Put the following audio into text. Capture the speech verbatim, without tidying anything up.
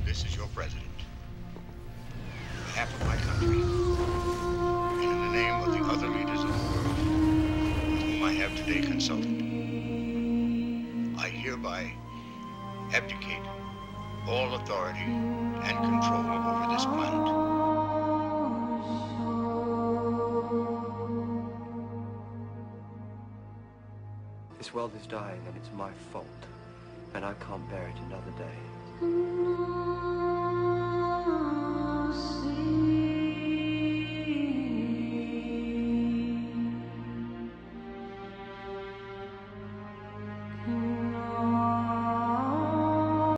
this as your president, on behalf of my country, and in the name of the other leaders of the world with whom I have today consulted, I hereby abdicate all authority and control over this planet. This world is dying, and it's my fault, and I can't bear it another day.